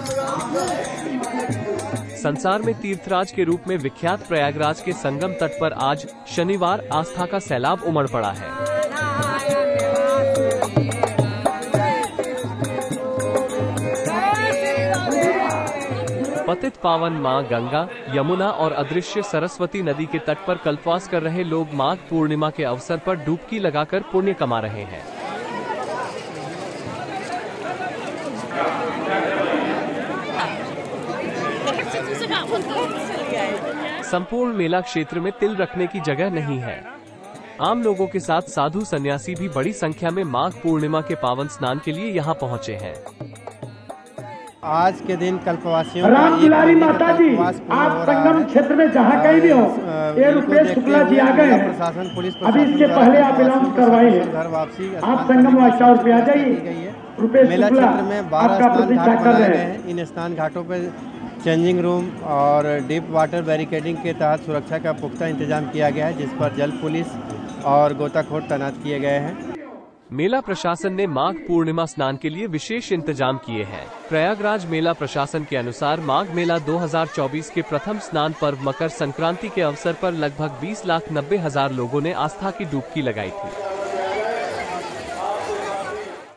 संसार में तीर्थराज के रूप में विख्यात प्रयागराज के संगम तट पर आज शनिवार आस्था का सैलाब उमड़ पड़ा है। पतित पावन मां गंगा, यमुना और अदृश्य सरस्वती नदी के तट पर कल्पवास कर रहे लोग माघ पूर्णिमा के अवसर पर डुबकी लगाकर पुण्य कमा रहे हैं। संपूर्ण मेला क्षेत्र में तिल रखने की जगह नहीं है। आम लोगों के साथ साधु सन्यासी भी बड़ी संख्या में माघ पूर्णिमा के पावन स्नान के लिए यहाँ पहुँचे हैं। आज के दिन कल्पवासियों राम दुलारी माता जी, आप संगम क्षेत्र में जहाँ कहीं भी हो, ये रुपेश शुक्ला जी आ गए हैं। प्रशासन, पुलिस अभी इसके पहले आप अनाउंस करवाए हैं, घर वापसी आप संगम वाइस पे आ जाइए। रुपेश मेला शुक्ला क्षेत्र में 12 स्नान घाट बनाए गए हैं। इन स्नान घाटों पर चेंजिंग रूम और डीप वाटर बैरिकेडिंग के तहत सुरक्षा का पुख्ता इंतजाम किया गया है, जिस पर जल पुलिस और गोताखोर तैनात किए गए हैं। मेला प्रशासन ने माघ पूर्णिमा स्नान के लिए विशेष इंतजाम किए हैं। प्रयागराज मेला प्रशासन के अनुसार माघ मेला 2024 के प्रथम स्नान पर्व मकर संक्रांति के अवसर पर लगभग 20,90,000 लोगों ने आस्था की डुबकी लगाई थी।